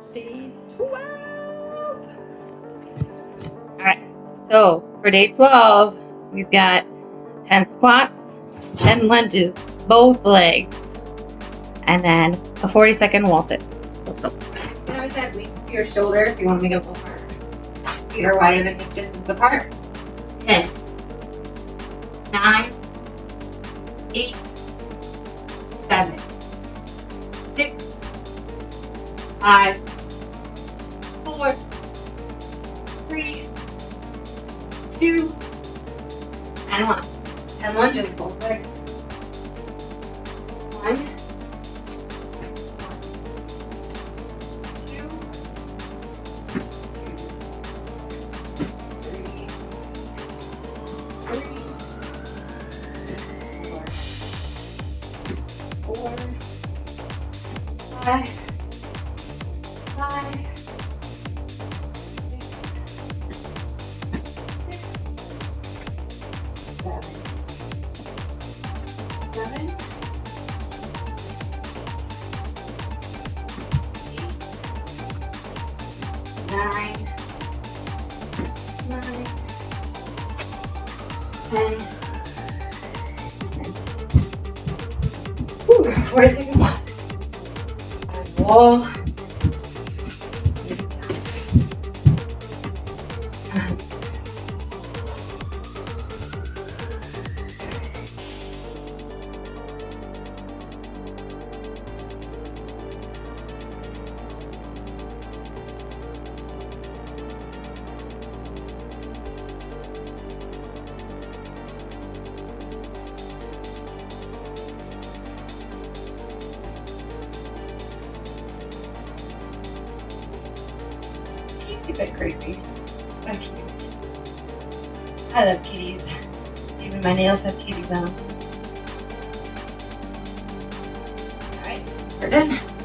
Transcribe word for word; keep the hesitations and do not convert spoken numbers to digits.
Day twelve. All right, so for day twelve, we've got ten squats, ten lunges, both legs, and then a forty second wall sit. Let's go. You always add weights to your shoulder if you want to make it a little harder. Feet are wider than hip distance apart. ten, nine, eight, seven, six, five, four, three, two, and one. ten lunges, both legs. One, two, three, three, four, four, five, five, seven, nine, nine, ten, whew, forty second pause. Wall. It's a bit crazy. I'm cute. I love kitties. Even my nails have kitties on them. Alright, we're done.